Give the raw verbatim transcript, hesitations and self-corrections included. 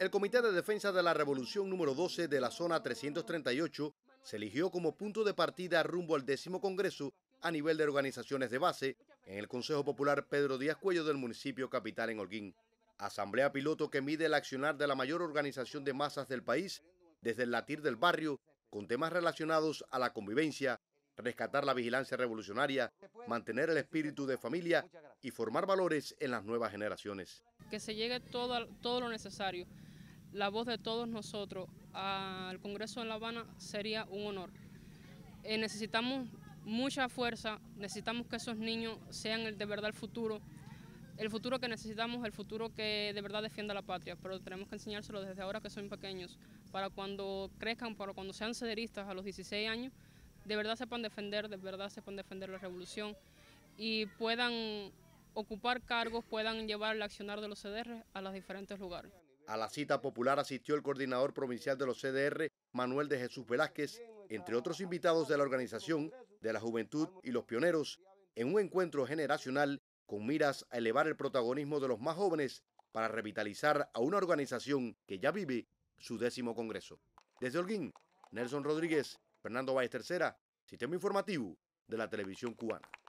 El Comité de Defensa de la Revolución número doce de la zona trescientos treinta y ocho se eligió como punto de partida rumbo al décimo Congreso a nivel de organizaciones de base en el Consejo Popular Pedro Díaz Cuello del municipio capital en Holguín. Asamblea piloto que mide el accionar de la mayor organización de masas del país desde el latir del barrio, con temas relacionados a la convivencia, rescatar la vigilancia revolucionaria, mantener el espíritu de familia y formar valores en las nuevas generaciones. Que se llegue todo, todo lo necesario, la voz de todos nosotros al Congreso de La Habana sería un honor. Eh, necesitamos mucha fuerza, necesitamos que esos niños sean el, de verdad el futuro, el futuro que necesitamos, el futuro que de verdad defienda la patria, pero tenemos que enseñárselo desde ahora que son pequeños, para cuando crezcan, para cuando sean cederistas a los dieciséis años, de verdad sepan defender, de verdad sepan defender la revolución y puedan ocupar cargos, puedan llevar el accionar de los C D R a los diferentes lugares. A la cita popular asistió el coordinador provincial de los C D R, Manuel de Jesús Velázquez, entre otros invitados de la organización, de la juventud y los pioneros, en un encuentro generacional con miras a elevar el protagonismo de los más jóvenes para revitalizar a una organización que ya vive su décimo congreso. Desde Holguín, Nelson Rodríguez, Fernando Valles Tercera, Sistema Informativo de la Televisión Cubana.